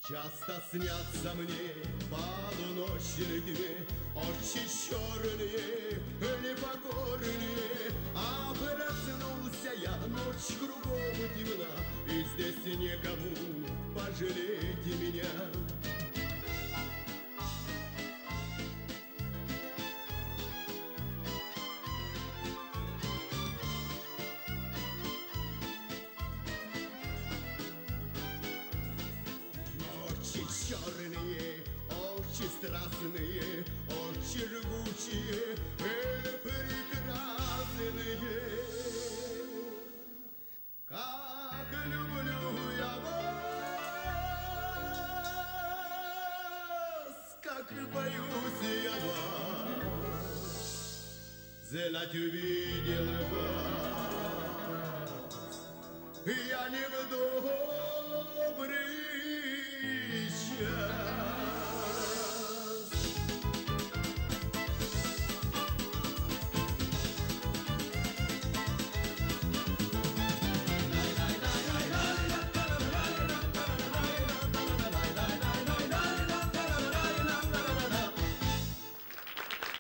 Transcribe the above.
Часто снятся мне полуночные очи черные, непокорные. А проснулся я, ночь кругом темна, и здесь некому пожалеть меня. Очи черные, очи страстные, очи жгучие и прекрасные. Как люблю я вас, как боюсь я вас, знать увидел вас я не в добрый